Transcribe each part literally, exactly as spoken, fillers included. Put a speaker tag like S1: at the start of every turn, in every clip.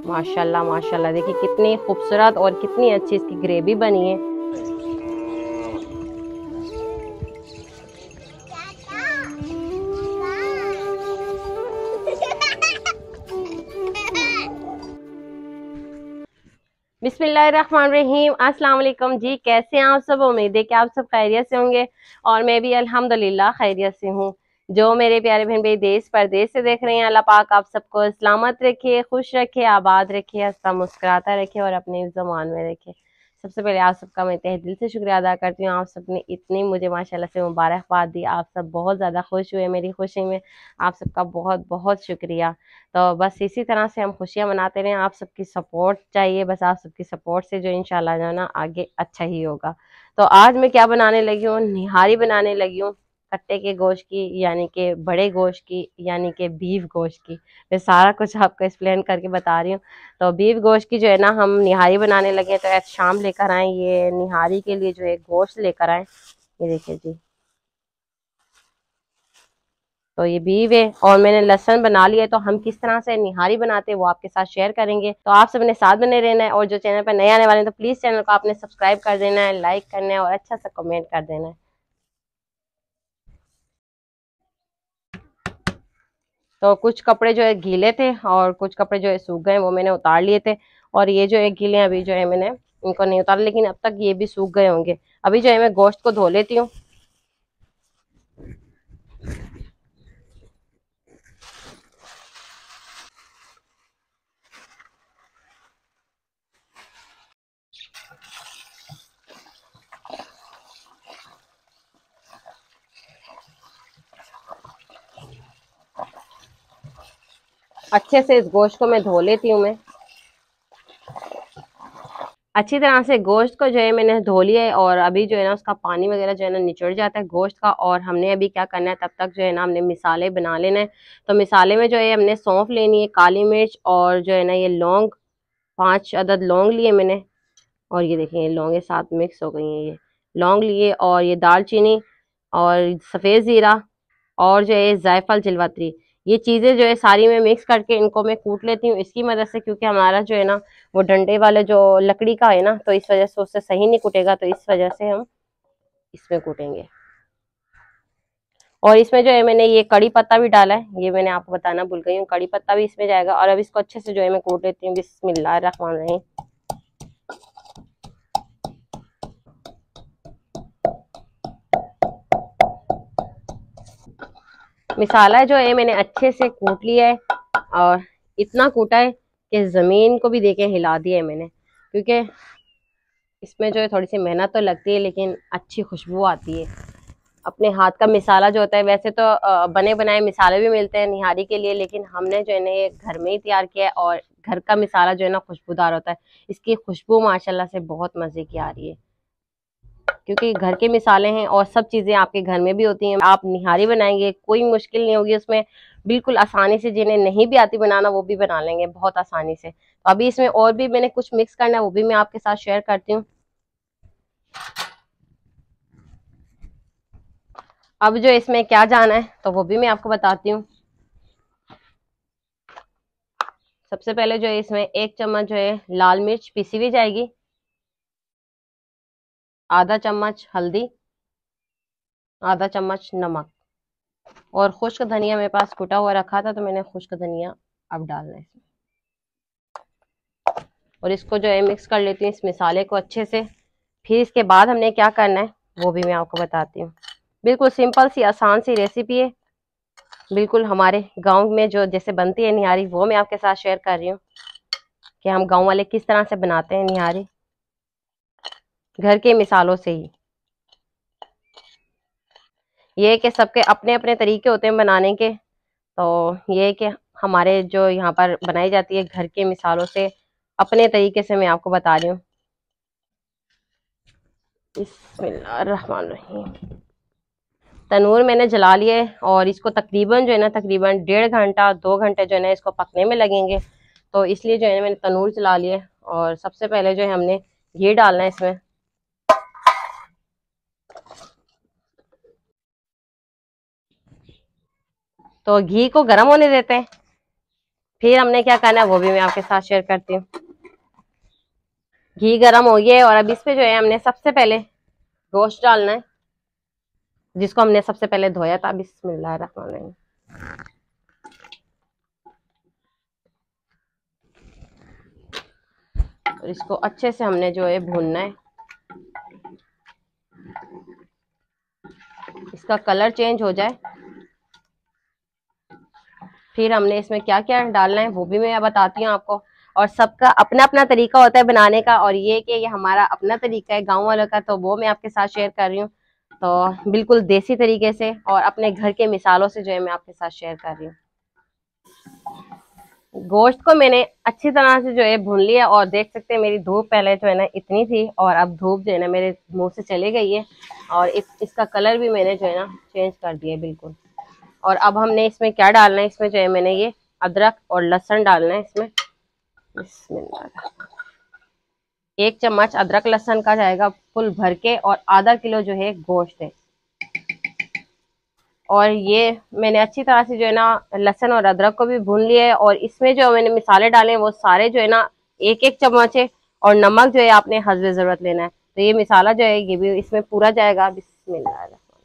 S1: माशाल्लाह माशाल्लाह, देखिए कितनी खूबसूरत और कितनी अच्छी इसकी ग्रेवी बनी है। बिस्मिल्लाहिर्रहमानिर्रहीम, अस्सलाम वालेकुम जी। कैसे हैं आप सब? उम्मीद है कि आप सब खैरियत से होंगे और मैं भी अल्हम्दुलिल्लाह खैरियत से हूँ। जो मेरे प्यारे बहन भाई देश परदेश से देख रहे हैं, अल्लाह पाक आप सबको सलामत रखे, खुश रखे, आबाद रखे, हंसता मुस्कुराता रखे और अपने ज़मान में रखे। सबसे पहले आप सबका मैं तहे दिल से शुक्रिया अदा करती हूँ। आप सबने इतनी मुझे माशाल्लाह से मुबारकबाद दी, आप सब बहुत ज़्यादा खुश हुए मेरी खुशी में। आप सबका बहुत बहुत शुक्रिया। तो बस इसी तरह से हम खुशियाँ मनाते रहें, आप सबकी सपोर्ट चाहिए, बस आप सबकी सपोर्ट से जो इंशाल्लाह जो है ना आगे अच्छा ही होगा। तो आज मैं क्या बनाने लगी हूँ, निहारी बनाने लगी हूँ कट्टे के गोश्त की, यानी कि बड़े गोश्त की, यानी कि बीफ गोश्त की। मैं सारा कुछ आपको एक्सप्लेन करके बता रही हूँ। तो बीफ गोश्त की जो है ना हम निहारी बनाने लगे, तो आज शाम लेकर आए ये निहारी के लिए जो है गोश्त लेकर आए। ये देखिए जी, तो ये बीफ है और मैंने लहसुन बना लिया है। तो हम किस तरह से निहारी बनाते हैं वो आपके साथ शेयर करेंगे। तो आप सबने साथ बने रहना है और जो चैनल पर नए आने वाले हैं तो प्लीज चैनल को आपने सब्सक्राइब कर देना है, लाइक करना है और अच्छा सा कमेंट कर देना है। तो कुछ कपड़े जो है गीले थे और कुछ कपड़े जो है सूख गए, वो मैंने उतार लिए थे। और ये जो है गीले हैं, अभी जो है मैंने इनको नहीं उतारा, लेकिन अब तक ये भी सूख गए होंगे। अभी जो है मैं गोश्त को धो लेती हूँ। अच्छे से इस गोश्त को मैं धो लेती हूँ मैं अच्छी तरह से। गोश्त को जो है मैंने धो लिया है और अभी जो है ना उसका पानी वगैरह जो है ना निचड़ जाता है गोश्त का। और हमने अभी क्या करना है, तब तक जो है ना हमने मिसाले बना लेना है। तो मिसाले में जो है हमने सौंफ लेनी है, काली मिर्च और जो है ना ये लौंग, पांच अदद लौंग लिए मैंने। और ये देखिए ये लौंगे साथ मिक्स हो गई हैं, ये लौंग लिए और ये दालचीनी और सफ़ेद ज़ीरा और जो है जायफल जलवत्री, ये चीज़ें जो है सारी मैं मिक्स करके इनको मैं कूट लेती हूँ इसकी मदद से, क्योंकि हमारा जो है ना वो डंडे वाले जो लकड़ी का है ना, तो इस वजह से उससे सही नहीं कूटेगा, तो इस वजह से हम इसमें कूटेंगे। और इसमें जो है मैंने ये कड़ी पत्ता भी डाला है, ये मैंने आपको बताना भूल गई हूँ, कड़ी पत्ता भी इसमें जाएगा। और अब इसको अच्छे से जो है मैं कूट लेती हूँ। बिस्मिल्लाहिर्रहमानिर्रहीम। मिसाला जो है मैंने अच्छे से कूट लिया है और इतना कूटा है कि जमीन को भी देके हिला दिया है मैंने, क्योंकि इसमें जो है थोड़ी सी मेहनत तो लगती है लेकिन अच्छी खुशबू आती है। अपने हाथ का मिसाला जो होता है, वैसे तो अ, बने बनाए मिसाले भी मिलते हैं निहारी के लिए, लेकिन हमने जो है ना ये घर में ही तैयार किया है और घर का मिसाला जो है ना खुशबूदार होता है। इसकी खुशबू माशाल्लाह से बहुत मजे की आ रही है, क्योंकि घर के मिसाले हैं और सब चीजें आपके घर में भी होती हैं। आप निहारी बनाएंगे कोई मुश्किल नहीं होगी उसमें, बिल्कुल आसानी से। जिन्हें नहीं भी आती बनाना वो भी बना लेंगे बहुत आसानी से। तो अभी इसमें और भी मैंने कुछ मिक्स करना है, वो भी मैं आपके साथ शेयर करती हूँ। अब जो इसमें क्या जाना है तो वो भी मैं आपको बताती हूँ। सबसे पहले जो है इसमें एक चम्मच जो है लाल मिर्च पीसी हुई जाएगी, आधा चम्मच हल्दी, आधा चम्मच नमक और खुश्क धनिया मेरे पास कुटा हुआ रखा था, तो मैंने खुश्क धनिया अब डालना है इसमें। और इसको जो है मिक्स कर लेती हूँ इस मिसाले को अच्छे से। फिर इसके बाद हमने क्या करना है वो भी मैं आपको बताती हूँ। बिल्कुल सिंपल सी आसान सी रेसिपी है, बिल्कुल हमारे गांव में जो जैसे बनती है निहारी, वो मैं आपके साथ शेयर कर रही हूँ कि हम गांव वाले किस तरह से बनाते हैं निहारी, घर के मिसालों से ही। ये है कि सबके अपने अपने तरीके होते हैं बनाने के, तो ये है कि हमारे जो यहाँ पर बनाई जाती है घर के मिसालों से, अपने तरीके से मैं आपको बता रही हूँ। बिस्मिल्लाहिर्रहमानिर्रहीम। तनूर मैंने जला लिए और इसको तकरीबन जो है ना तकरीबन डेढ़ घंटा दो घंटे जो है ना इसको पकने में लगेंगे, तो इसलिए जो है ना मैंने तनूर जला लिए। और सबसे पहले जो है हमने घी डालना है इसमें। तो घी को गर्म होने देते हैं। फिर हमने क्या करना है वो भी मैं आपके साथ शेयर करती हूँ। घी गरम हो गया है और अब इस पे जो है हमने सबसे पहले गोश्त डालना है, जिसको हमने सबसे पहले धोया था। बिस्मिल्लाहिर्रहमानिर्रहीम। और इसको अच्छे से हमने जो है भूनना है। इसका कलर चेंज हो जाए फिर हमने इसमें क्या क्या डालना है वो भी मैं बताती हूँ आपको। और सबका अपना अपना तरीका होता है बनाने का, और ये कि ये हमारा अपना तरीका है गांव वालों का, तो वो मैं आपके साथ शेयर कर रही हूँ। तो बिल्कुल देसी तरीके से और अपने घर के मिसालों से जो है मैं आपके साथ शेयर कर रही हूँ। गोश्त को मैंने अच्छी तरह से जो है भून लिया, और देख सकते हैं मेरी धूप पहले जो है ना इतनी थी, और अब धूप जो है ना मेरे मुंह से चली गई है, और इस, इसका कलर भी मैंने जो है ना चेंज कर दिया है बिल्कुल। और अब हमने इसमें क्या डालना है, इसमें जो है मैंने ये अदरक और लहसुन डालना है इसमें। बिस्मिल्लाह। एक चम्मच अदरक लहसुन का जाएगा फुल भर के, और आधा किलो जो है गोश्त है। और ये मैंने अच्छी तरह से जो है ना लहसुन और अदरक को भी भून लिया है, और इसमें जो मैंने मसाले डाले हैं वो सारे जो है ना एक एक चम्मच है। और नमक जो है आपने हस्बे जरूरत लेना है। तो ये मसाला जो है ये भी इसमें पूरा जाएगा। बिस्मिल्लाह।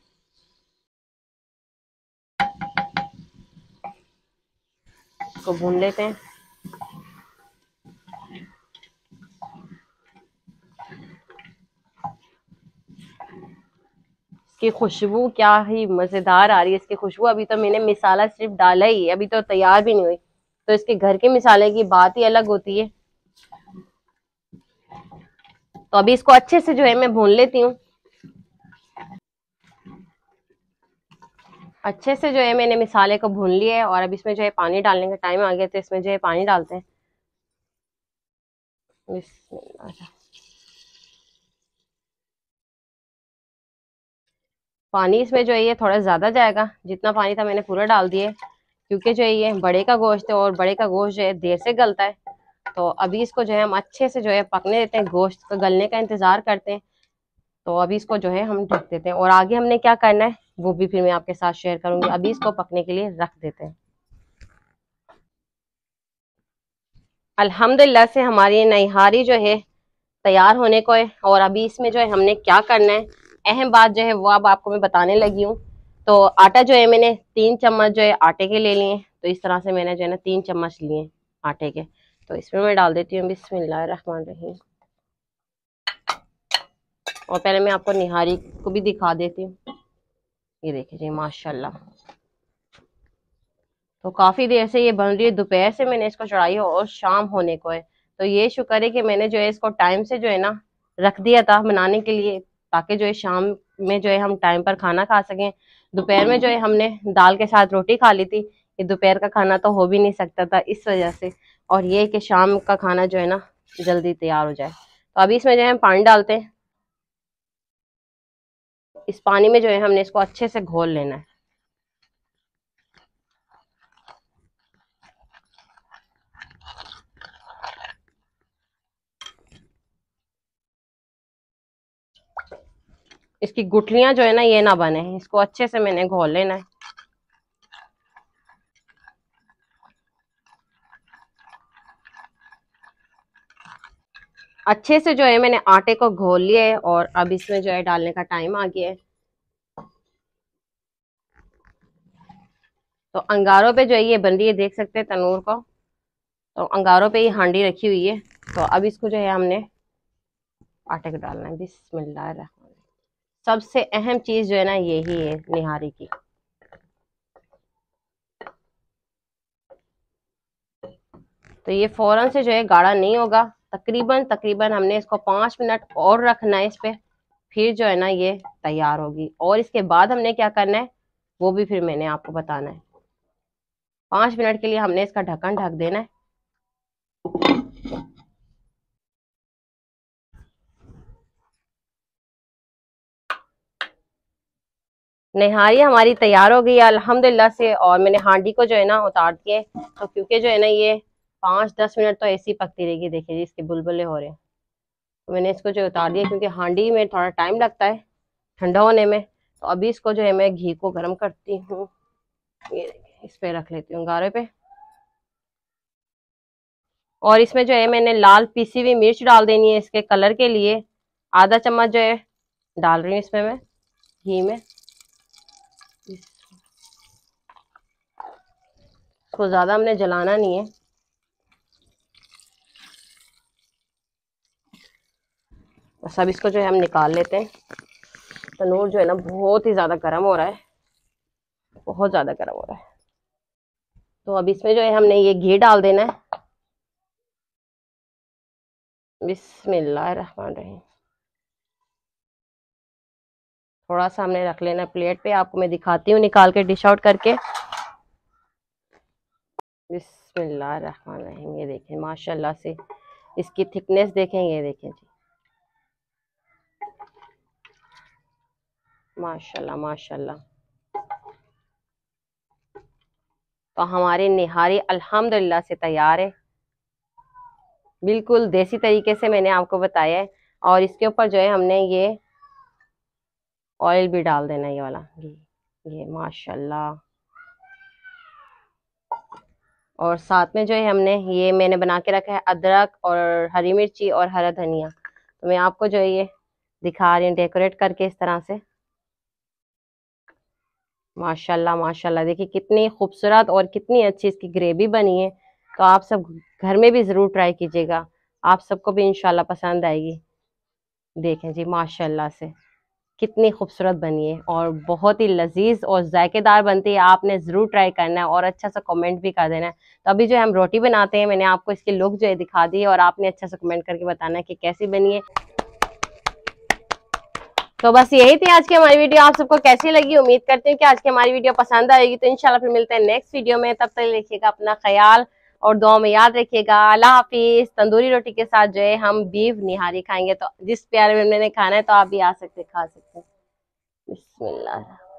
S1: इसको भून लेते हैं। इसकी खुशबू क्या ही मजेदार आ रही है। इसकी खुशबू, अभी तो मैंने मिसाला सिर्फ डाला ही है, अभी तो तैयार भी नहीं हुई। तो इसके घर के मिसाले की बात ही अलग होती है। तो अभी इसको अच्छे से जो है मैं भून लेती हूँ। अच्छे से जो है मैंने मिसाले को भून लिया है, और अब इसमें जो है पानी डालने का टाइम आ गया, तो इसमें जो है पानी डालते हैं। बिस्मिल्लाह। पानी इसमें जो है ये थोड़ा ज्यादा जाएगा, जितना पानी था मैंने पूरा डाल दिया, क्योंकि जो है ये बड़े का गोश्त है, और बड़े का गोश्त जो है देर से गलता है। तो अभी इसको जो है हम अच्छे से जो है पकने देते हैं, गोश्त का गलने का इंतजार करते हैं। तो अभी इसको जो है हम ढक देते हैं, और आगे हमने क्या करना है वो भी फिर मैं आपके साथ शेयर करूंगी। अभी इसको पकने के लिए रख देते हैं। अल्हम्दुलिल्लाह से हमारी नैहारी जो है तैयार होने को है, और अभी इसमें जो है हमने क्या करना है, अहम बात जो है वो अब आपको मैं बताने लगी हूँ। तो आटा जो है मैंने तीन चम्मच जो है आटे के ले लिए। तो इस तरह से मैंने जो है ना तीन चम्मच लिए आटे के। तो इसमें मैं डाल देती हूँ बिस्मिल्लाह रहमान रहीम। और पहले मैं आपको निहारी को भी दिखा देती हूँ। ये देखिए जी माशाल्लाह। तो काफी देर से ये बन रही है, दोपहर से मैंने इसको चढ़ाई है और शाम होने को है। तो ये शुक्र है कि मैंने जो है इसको टाइम से जो है ना रख दिया था बनाने के लिए, ताकि जो है शाम में जो है हम टाइम पर खाना खा सकें। दोपहर में जो है हमने दाल के साथ रोटी खा ली थी, ये दोपहर का खाना तो हो भी नहीं सकता था इस वजह से। और ये कि शाम का खाना जो है ना जल्दी तैयार हो जाए। तो अभी इसमें जो है हम पानी डालते हैं। इस पानी में जो है हमने इसको अच्छे से घोल लेना है। इसकी गुठलियां जो है ना ये ना बने, इसको अच्छे से मैंने घोल लेना है। अच्छे से जो है मैंने आटे को घोल लिया है, और अब इसमें जो है डालने का टाइम आ गया है। तो अंगारों पे जो है ये बन रही है, देख सकते हैं तनूर को। तो अंगारों पे ये हांडी रखी हुई है। तो अब इसको जो है हमने आटे को डालना है। बिस्मिल्लाह। सबसे अहम चीज जो है ना यही है निहारी की। तो ये फौरन से जो है गाढ़ा नहीं होगा, तकरीबन तकरीबन हमने इसको पांच मिनट और रखना है इस पे, फिर जो है ना ये तैयार होगी। और इसके बाद हमने क्या करना है वो भी फिर मैंने आपको बताना है। पांच मिनट के लिए हमने इसका ढक्कन ढक देना है। निहारी हमारी तैयार हो गई है अल्हम्दुलिल्लाह से। और मैंने हांडी को जो है ना उतार दिए, तो क्योंकि जो है ना ये पाँच दस मिनट तो ऐसी पकती रहेगी। देखिए जी इसके बुलबुले हो रहे हैं। तो मैंने इसको जो उतार दिया, क्योंकि हांडी में थोड़ा टाइम लगता है ठंडा होने में। तो अभी इसको जो है मैं घी को गर्म करती हूँ। ये देखिए इस पे रख लेती हूँ गारे पे। और इसमें जो है मैंने लाल पीसी हुई मिर्च डाल देनी है इसके कलर के लिए। आधा चम्मच जो है डाल रही हूँ इसमें मैं घी में। इसको ज्यादा हमने जलाना नहीं है। बस अब इसको जो है हम निकाल लेते हैं। तनूर जो है ना बहुत ही ज्यादा गर्म हो रहा है, बहुत ज्यादा गर्म हो रहा है। तो अब इसमें जो है हमने ये घी डाल देना है। बिस्मिल्लाहिर्रहमानिर्रहीम। थोड़ा सा हमने रख लेना प्लेट पे, आपको मैं दिखाती हूँ निकाल के डिश आउट करके। बिस्मिल्लाहिर्रहमानिर्रहीम। ये देखें माशाल्लाह से इसकी थिकनेस देखें, ये देखें जी माशाल्लाह माशाल्लाह। तो हमारी निहारी अल्हम्दुलिल्लाह से तैयार है, बिल्कुल देसी तरीके से मैंने आपको बताया है। और इसके ऊपर जो है हमने ये ऑयल भी डाल देना, ये वाला घी, ये माशाल्लाह। और साथ में जो है हमने ये मैंने बना के रखा है अदरक और हरी मिर्ची और हरा धनिया। तो मैं आपको जो है ये दिखा रही हूँ डेकोरेट करके इस तरह से। माशाल्लाह माशाल्लाह, देखिए कितनी खूबसूरत और कितनी अच्छी इसकी ग्रेवी बनी है। तो आप सब घर में भी ज़रूर ट्राई कीजिएगा, आप सबको भी इंशाल्लाह पसंद आएगी। देखें जी माशाल्लाह से कितनी खूबसूरत बनी है और बहुत ही लजीज और जायकेदार बनती है। आपने ज़रूर ट्राई करना है और अच्छा सा कमेंट भी कर देना है। तो अभी जो है हम रोटी बनाते हैं, मैंने आपको इसकी लुक जो है दिखा दी है और आपने अच्छा सा कमेंट करके बताना है कि कैसी बनी है। तो बस यही थी आज की हमारी वीडियो, आप सबको कैसी लगी उम्मीद करती हूँ कि आज की हमारी वीडियो पसंद आएगी। तो इंशाल्लाह फिर मिलते हैं नेक्स्ट वीडियो में, तब तक रखिएगा अपना ख्याल और दुआ में याद रखिएगा। अल्लाह हाफिज। तंदूरी रोटी के साथ जो है हम बीफ निहारी खाएंगे, तो जिस प्यारे में मैंने खाना है तो आप भी आ सकते खा सकते हैं। बिस्मिल्लाह।